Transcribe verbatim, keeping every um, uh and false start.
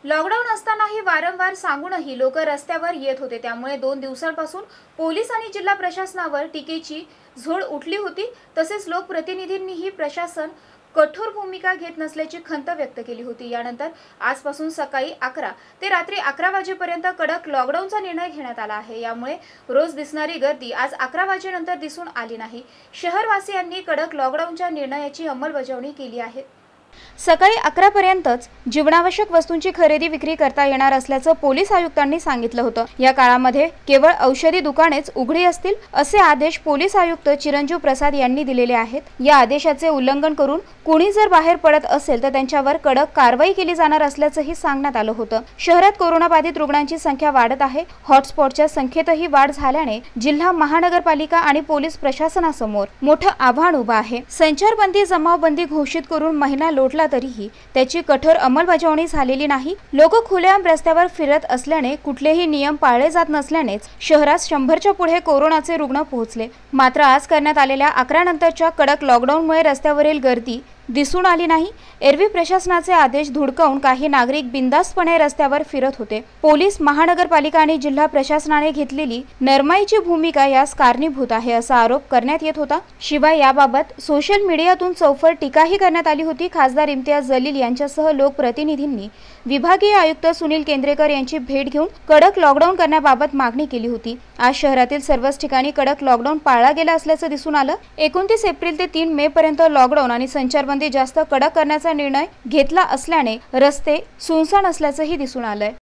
Lockdown असतानाही वारंवार सांगूनही लोक रस्त्यावर येत होते। त्यामुळे दोन दिवसांपासून पोलीस आणि जिल्हा प्रशासनावर टीकेची झोड उठली होती। तसेच लोकप्रतिनिधींनीही प्रशासन कठोर भूमिका घेत नसल्याची खंत व्यक्त केली होती। यानंतर आजपासून सकाळी अकरा ते रात्री अकरा वाजेपर्यंत कडक लॉकडाऊनचा निर्णय घेण्यात आला आहे। यामुळे रोज दिसणारी गर्दी आज अकरा वाजेनंतर दिसून आली नाही। शहरवासियांनी कडक लॉकडाऊनच्या निर्णयाची अंमलबजावणी केली आहे। सकाळी अकरा पर्यंतच जीवनावश्यक वस्तूंची खरेदी विक्री करता येणार असल्याचं पोलीस आयुक्तांनी सांगितलं होतं। या काळामध्ये केवळ औषधी दुकानेच उघडी असतील असे आदेश पोलीस आयुक्त चिरंजीव प्रसाद यांनी दिलेले आहेत। या आदेशाचे उल्लंघन करून कुणी जर बाहेर पडत असेल तर त्यांच्यावर कडक कारवाई केली जाणार असल्याचंही सांगण्यात आलं होतं। शहरात कोरोनाबाधित रुग्णांची संख्या वाढत आहे। हॉटस्पॉटच्या संख्येतही वाढ झाल्याने जिल्हा महानगरपालिका आणि पोलीस प्रशासनासमोर मोठं आव्हान उभं आहे। संचारबंदी जमावबंदी घोषित करून महिना लोटला तरीही त्याची कठोर अंमलबजावणी झालेली नाही। लोक खुलेआम रस्त्यावर फिरत असल्याने कुठलेही नियम पाळले जात नसल्यानेच शहरात शंभरच्या पुढे कोरोनाचे रुग्ण पोहोचले। मात्र आज करण्यात आलेल्या अकरा नंतरच्या कडक लॉकडाऊनमुळे रस्त्यावरील गर्दी दिसून आली नाही। एरवी प्रशासनाचे आदेश धुडकावून काही नागरिक बिनधास्तपणे रस्त्यावर फिरत होते। पोलीस महानगरपालिका आणि जिल्हा प्रशासनाने घेतलेली नरमाईची भूमिका यास कारणीभूत आहे असा आरोप करण्यात येत होता। शिवाय याबाबत सोशल मीडियातून चौफर टीकाही करण्यात आली होती। खासदार इम्तियाज जलील यांच्यासह लोकप्रतिनिधींनी विभागीय आयुक्त सुनील केंद्रेकर यांची भेट घेऊन कडक लॉकडाऊन करण्याबाबत मागणी केली होती। आज शहरातील सर्वच ठिकाणी कडक लॉकडाऊन पाळला गेला असल्याचं दिसून आलं। एकोणतीस एप्रिल ते तीन मे पर्यंत लॉकडाऊन आणि संचारबंदी जास्त कडक करण्याचा निर्णय घेतला असल्याने रस्ते सुनसान असल्याचंही दिसून आलंय।